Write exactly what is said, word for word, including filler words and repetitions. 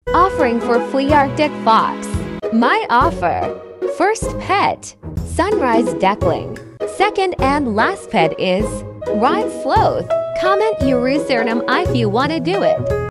Offering for Flea Arctic Fox. My offer. First pet, Sunrise Duckling. Second and last pet is Ride Sloth. Comment your username if you want to do it.